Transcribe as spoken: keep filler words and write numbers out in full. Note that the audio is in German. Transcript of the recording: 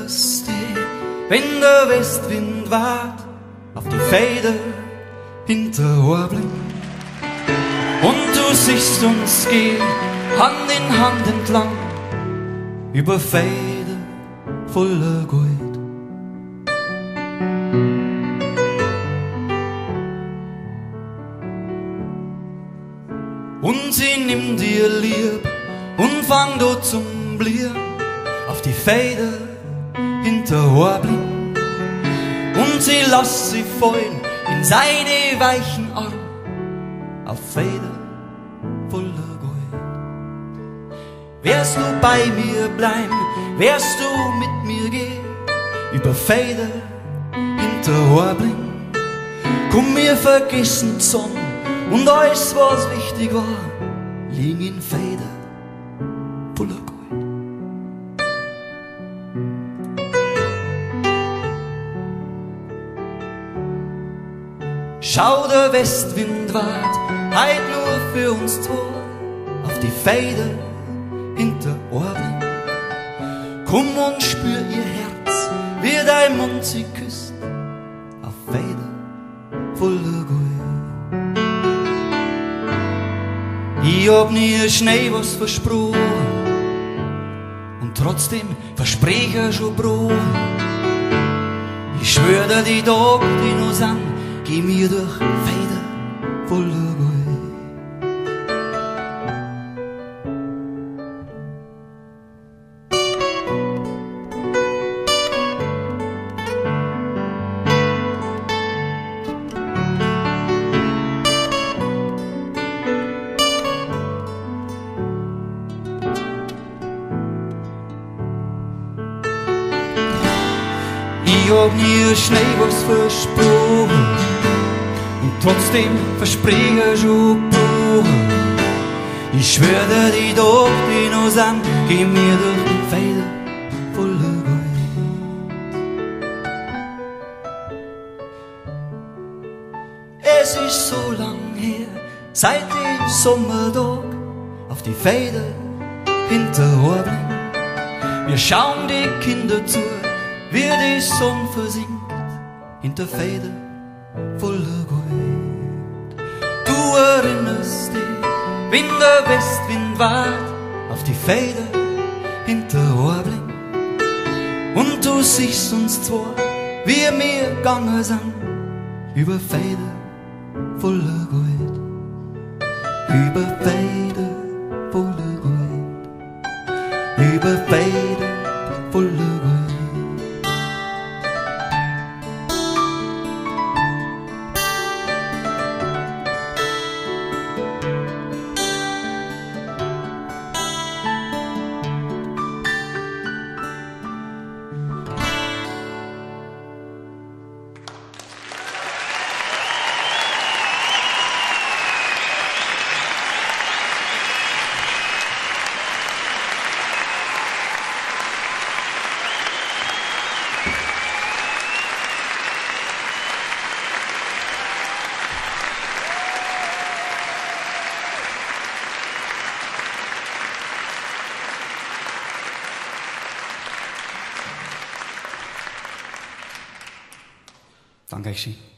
erinnerst dich, wenn der Westwind wart auf die Feder hinter Orbling und du siehst uns gehen Hand in Hand entlang über Feder voller Gold. Und sie nimmt dir lieb und fang dort zum Blieren auf die Feder hinter Orbling. Und sie lässt sie fallen in seine weichen Arme auf Feder voller Gold. Wärst du bei mir bleiben, wärst du mit mir gehen über Feder hinter Orbling. Komm, wir vergessen die Sonne und alles, was wichtig war, liegen in Feder voller Gold. Schau, der Westwind wart heut nur für uns zwei auf die Feder hinter Orbling. Komm und spür ihr Herz, wie dein Mund sie küsst auf Feder voller Gold. Ich hab nie Schnee was versprochen und trotzdem verspreche ich schon Brot. Ich schwör dir, die Tage, die noch sind, geh mir durch Feder voller Gold. Ich hab nie Schnee was versprochen und trotzdem verspreche ich schon gebrochen. Ich schwör dir, die Tage, die noch sind, geh mir durch Feder voller Gold. Es ist so lang her, seit dem Sommertag auf die Feder hinter Orbling. Wir schauen die Kinder zu, wie die Sonne versinkt hinter Feder voller Gold. Du erinnerst dich, wenn der Westwind wart auf die Feder hinter Orbling. Und du siehst uns zwei, wie wir gegangen sind über Feder voller Gold. Über Feder voller Gold. Über Feder voller Gold. Danke schön.